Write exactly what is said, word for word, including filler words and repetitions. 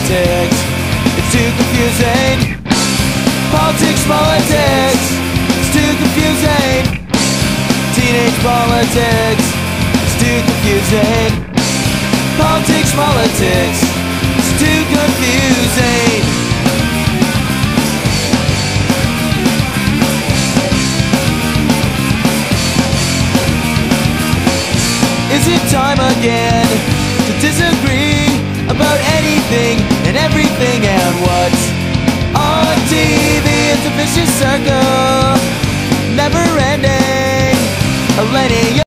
politics, it's too confusing. Politics, politics, it's too confusing. Teenage politics, it's too confusing. Politics, politics, it's too confusing. Is it time again to disagree about anything and everything and what's on T V? It's a vicious circle, never ending. A linear